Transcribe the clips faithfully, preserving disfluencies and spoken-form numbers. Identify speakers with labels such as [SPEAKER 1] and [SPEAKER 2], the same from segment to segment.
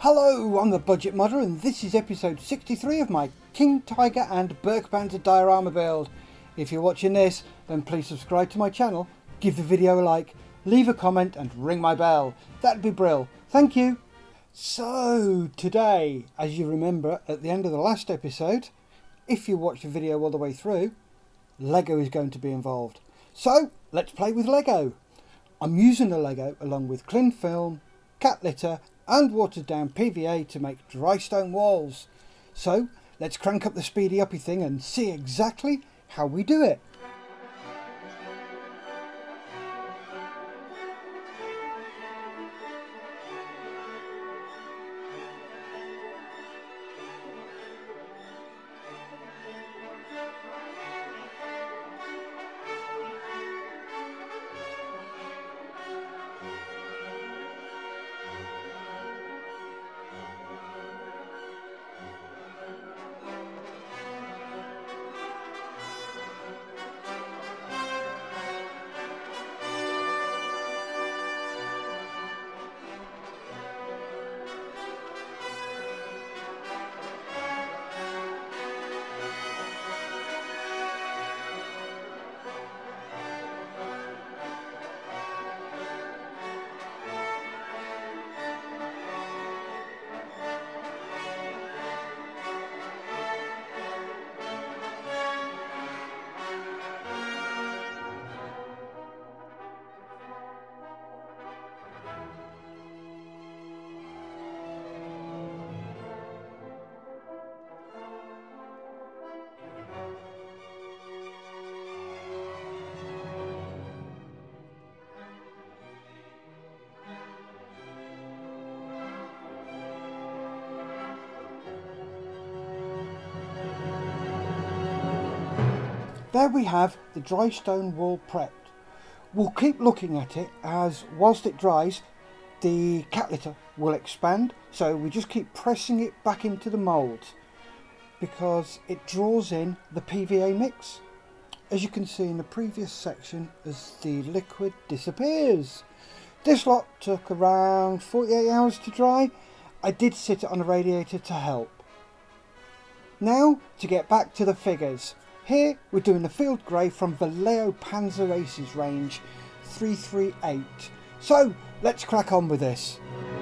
[SPEAKER 1] Hello, I'm the Budget Modder and this is episode sixty-three of my King Tiger and Bergpanzer diorama build. If you're watching this, then please subscribe to my channel, give the video a like, leave a comment and ring my bell. That'd be brill. Thank you. So today, as you remember at the end of the last episode, if you watch the video all the way through, Lego is going to be involved. So let's play with Lego. I'm using the Lego along with cling film, cat litter and watered down P V A to make dry stone walls. So let's crank up the speedy uppy thing and see exactly how we do it. There we have the dry stone wall prepped. We'll keep looking at it as whilst it dries the cat litter will expand, so we just keep pressing it back into the moulds because it draws in the P V A mix, as you can see in the previous section as the liquid disappears. This lot took around forty-eight hours to dry. I did sit it on a radiator to help. Now to get back to the figures. Here we're doing the field grey from Vallejo Panzer Aces range three three eight. So let's crack on with this.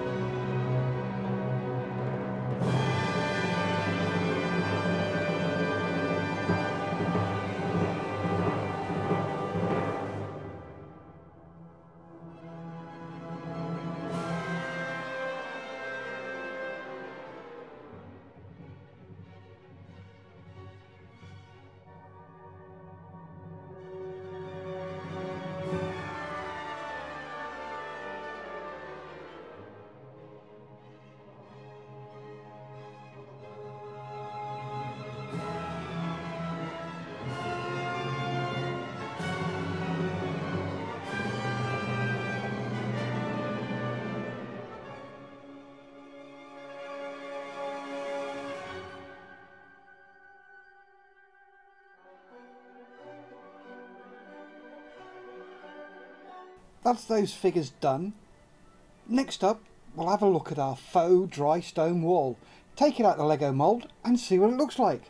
[SPEAKER 1] That's those figures done. Next up, we'll have a look at our faux dry stone wall. Take it out the Lego mould and see what it looks like.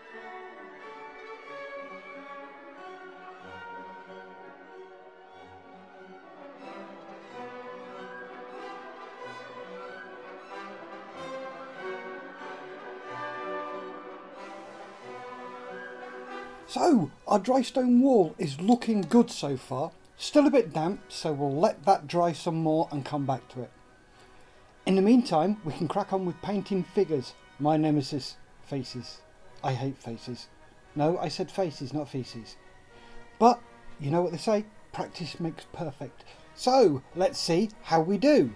[SPEAKER 1] So, our dry stone wall is looking good so far. Still a bit damp, so we'll let that dry some more and come back to it. In the meantime, we can crack on with painting figures. My nemesis, faces. I hate faces. No, I said faces, not feces. But, you know what they say, practice makes perfect. So, let's see how we do.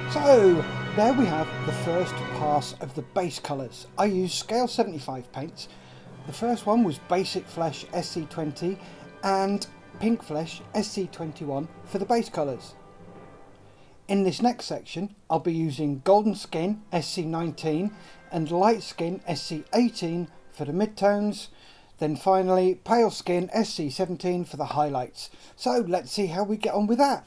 [SPEAKER 1] So there we have the first pass of the base colours. I used Scale seventy-five paints. The first one was Basic Flesh S C twenty and Pink Flesh S C twenty-one for the base colours. In this next section I'll be using Golden Skin S C nineteen and Light Skin S C eighteen for the midtones, then finally Pale Skin S C seventeen for the highlights. So let's see how we get on with that.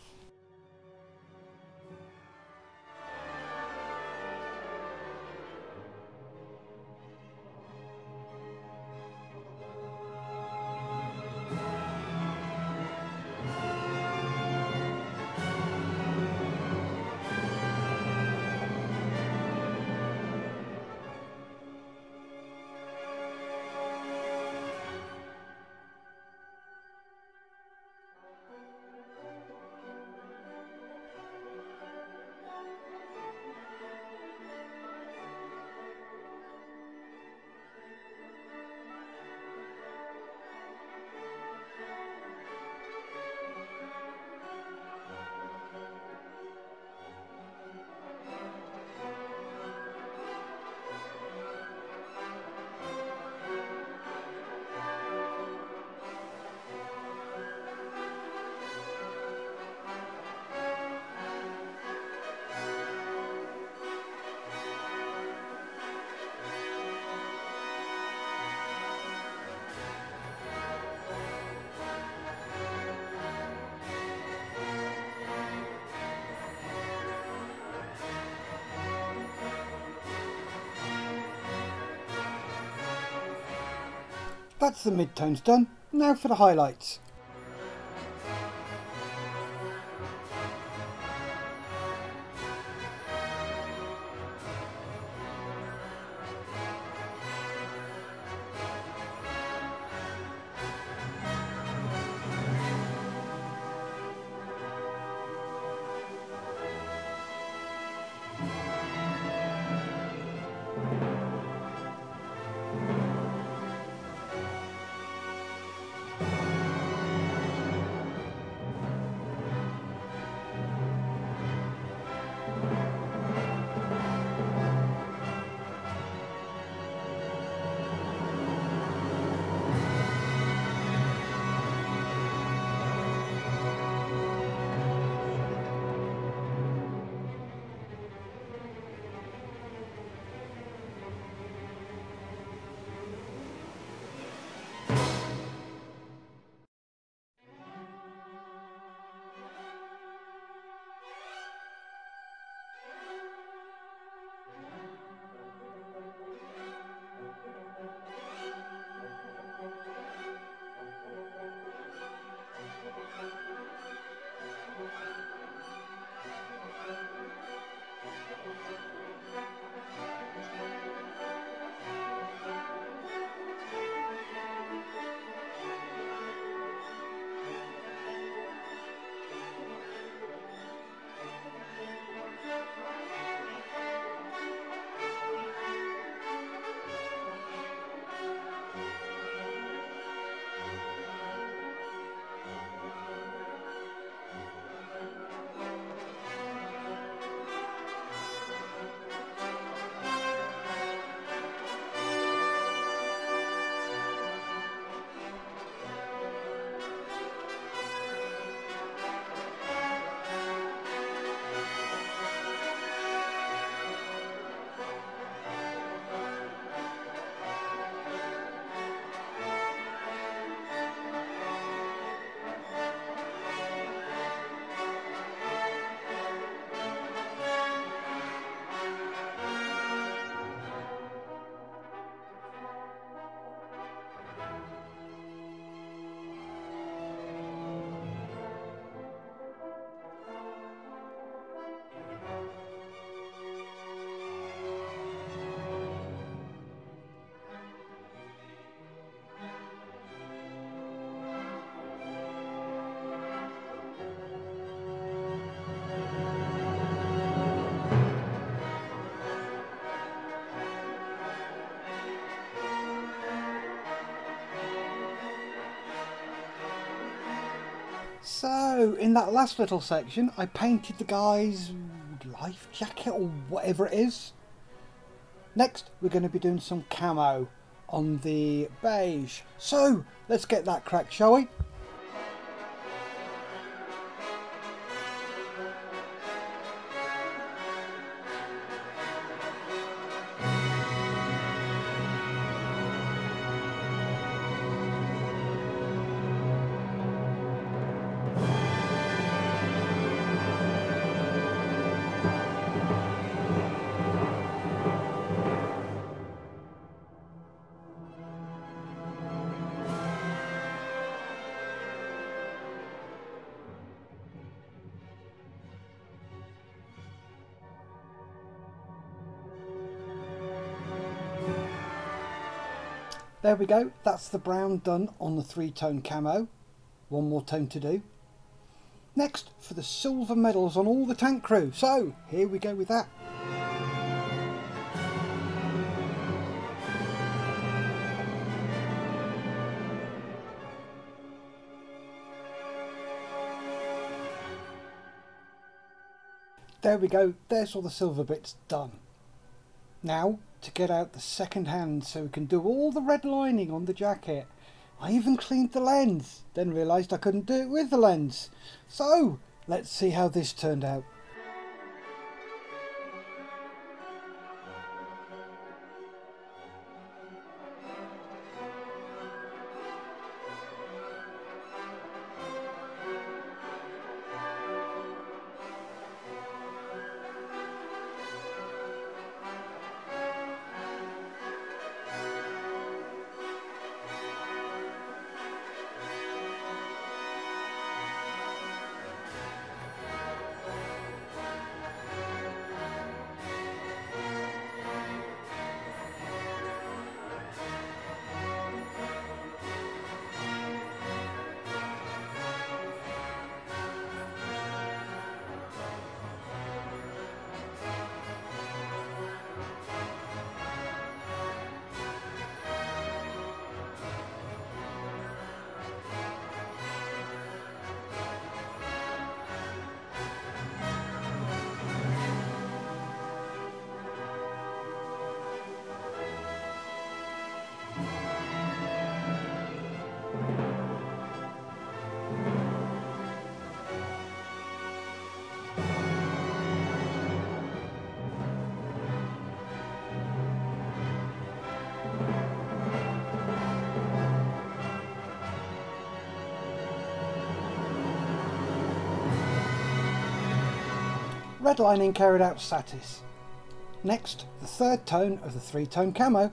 [SPEAKER 1] That's the midtones done. Now for the highlights. So in that last little section I painted the guys life jacket or whatever it is. Next, we're going to be doing some camo on the beige. So let's get that cracked, shall we? There we go, that's the brown done on the three-tone camo. One more tone to do. Next, for the silver medals on all the tank crew. So, here we go with that. There we go, there's all the silver bits done. Now, to get out the second hand so we can do all the red lining on the jacket. I even cleaned the lens, then realised I couldn't do it with the lens. So, let's see how this turned out. Red lining carried out satis. Next, the third tone of the three-tone camo.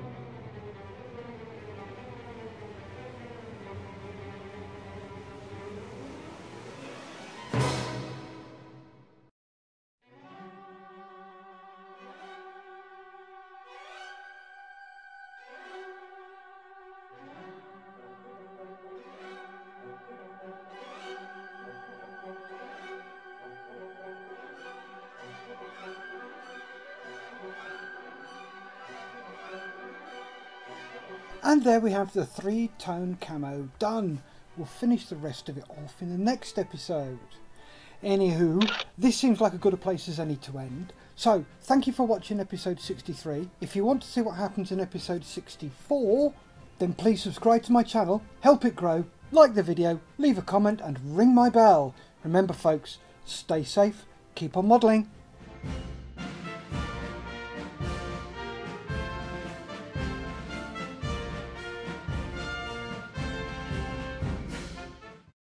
[SPEAKER 1] And there we have the three-tone camo done. We'll finish the rest of it off in the next episode. Anywho, this seems like as good a place as any to end. So, thank you for watching episode sixty-three. If you want to see what happens in episode sixty-four, then please subscribe to my channel, help it grow, like the video, leave a comment and ring my bell. Remember folks, stay safe, keep on modelling.